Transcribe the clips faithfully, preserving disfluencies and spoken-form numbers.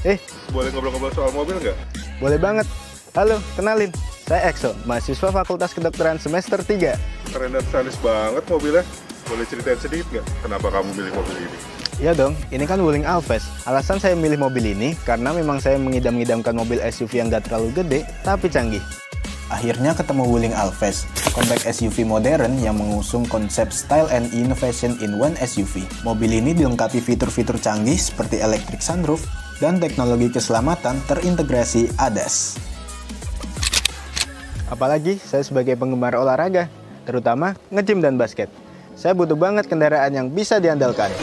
Eh, boleh ngobrol-ngobrol soal mobil nggak? boleh banget. Halo, kenalin. Saya Exo, mahasiswa Fakultas Kedokteran semester tiga. Keren dan stylish banget mobilnya. Boleh ceritain sedikit nggak kenapa kamu milih mobil ini? Iya dong, ini kan Wuling Alphest. Alasan saya milih mobil ini karena memang saya mengidam-idamkan mobil S U V yang gak terlalu gede, tapi canggih. Akhirnya ketemu Wuling Alphest, compact S U V modern yang mengusung konsep style and innovation in one S U V. Mobil ini dilengkapi fitur-fitur canggih seperti electric sunroof dan teknologi keselamatan terintegrasi A D A S. Apalagi saya sebagai penggemar olahraga, terutama nge-gym dan basket. Saya butuh banget kendaraan yang bisa diandalkan.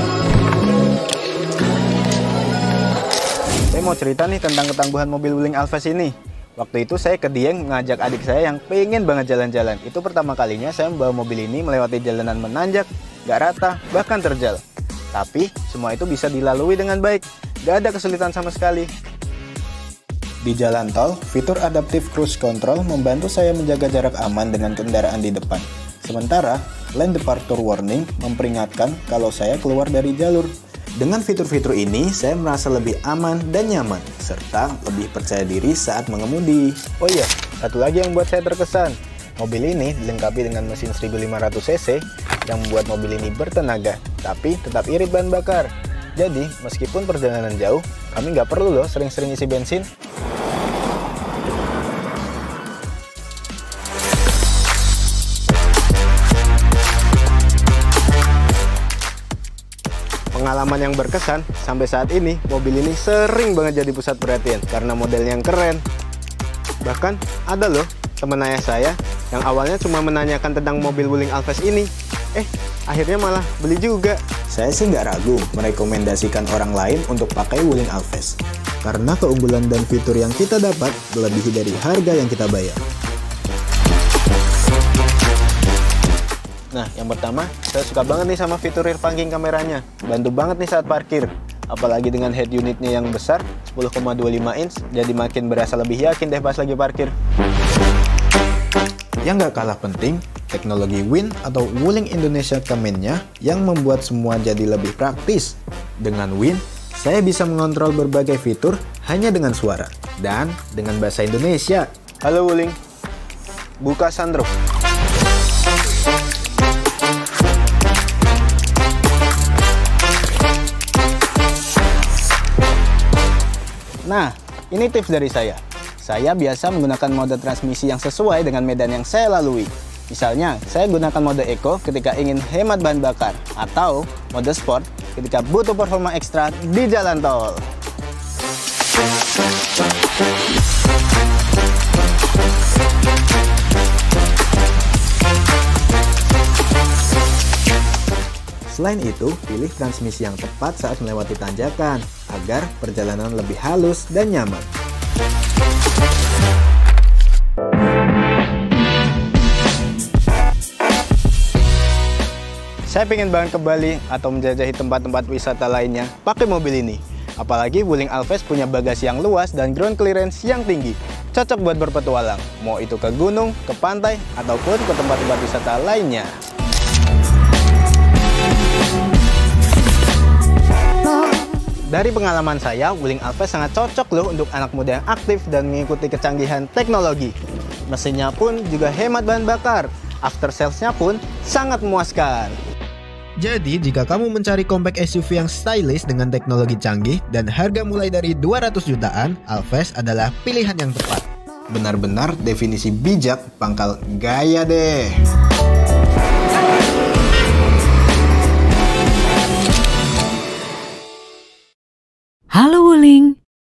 Saya mau cerita nih tentang ketangguhan mobil Wuling Alphest ini. Waktu itu saya ke Dieng ngajak adik saya yang pengen banget jalan-jalan. Itu pertama kalinya saya membawa mobil ini melewati jalanan menanjak, gak rata, bahkan terjal. Tapi semua itu bisa dilalui dengan baik, gak ada kesulitan sama sekali. Di jalan tol, fitur adaptive cruise control membantu saya menjaga jarak aman dengan kendaraan di depan. Sementara, lane departure warning memperingatkan kalau saya keluar dari jalur. Dengan fitur-fitur ini, saya merasa lebih aman dan nyaman, serta lebih percaya diri saat mengemudi. Oh iya, satu lagi yang buat saya terkesan. Mobil ini dilengkapi dengan mesin seribu lima ratus cc yang membuat mobil ini bertenaga, tapi tetap irit bahan bakar. Jadi, meskipun perjalanan jauh, kami nggak perlu loh sering-sering isi bensin. Pengalaman yang berkesan, sampai saat ini mobil ini sering banget jadi pusat perhatian karena model yang keren. Bahkan ada loh temen ayah saya yang awalnya cuma menanyakan tentang mobil Wuling Alphest ini. Eh, akhirnya malah beli juga. Saya sih nggak ragu merekomendasikan orang lain untuk pakai Wuling Alphest. Karena keunggulan dan fitur yang kita dapat melebihi dari harga yang kita bayar. Nah, yang pertama, saya suka banget nih sama fitur rear parking kameranya. Bantu banget nih saat parkir. Apalagi dengan head unitnya yang besar, sepuluh koma dua lima inch, jadi makin berasa lebih yakin deh pas lagi parkir. Yang nggak kalah penting, teknologi W I N atau Wuling Indonesia Command-nya yang membuat semua jadi lebih praktis. Dengan W I N, saya bisa mengontrol berbagai fitur hanya dengan suara dan dengan bahasa Indonesia. Halo Wuling, buka sunroof. Nah, ini tips dari saya. Saya biasa menggunakan mode transmisi yang sesuai dengan medan yang saya lalui. Misalnya, saya gunakan mode Eco ketika ingin hemat bahan bakar, atau mode Sport ketika butuh performa ekstra di jalan tol. Selain itu, pilih transmisi yang tepat saat melewati tanjakan, agar perjalanan lebih halus dan nyaman. Saya pengen banget ke Bali atau menjajahi tempat-tempat wisata lainnya pakai mobil ini. Apalagi Wuling Alphest punya bagasi yang luas dan ground clearance yang tinggi. Cocok buat berpetualang, mau itu ke gunung, ke pantai, ataupun ke tempat-tempat wisata lainnya. Dari pengalaman saya, Wuling Alphest sangat cocok loh untuk anak muda yang aktif dan mengikuti kecanggihan teknologi. Mesinnya pun juga hemat bahan bakar. After sales-nya pun sangat memuaskan. Jadi, jika kamu mencari compact S U V yang stylish dengan teknologi canggih dan harga mulai dari dua ratus jutaan, Alphest adalah pilihan yang tepat. Benar-benar definisi bijak pangkal gaya deh.